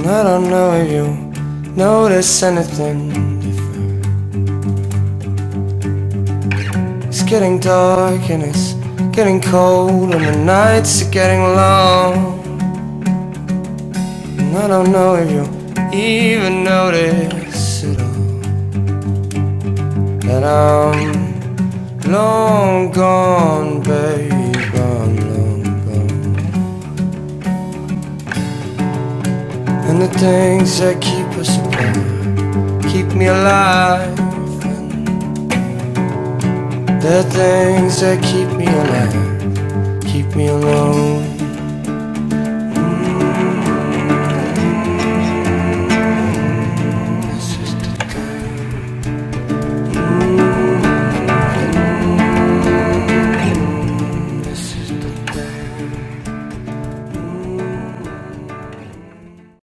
I don't know if you notice anything different. It's getting dark and it's getting cold, and the nights are getting long. And I don't know if you even notice at all that I'm long gone, babe, I'm long gone. And the things that keep us apart keep me alive, and the things that keep me alive keep me alive.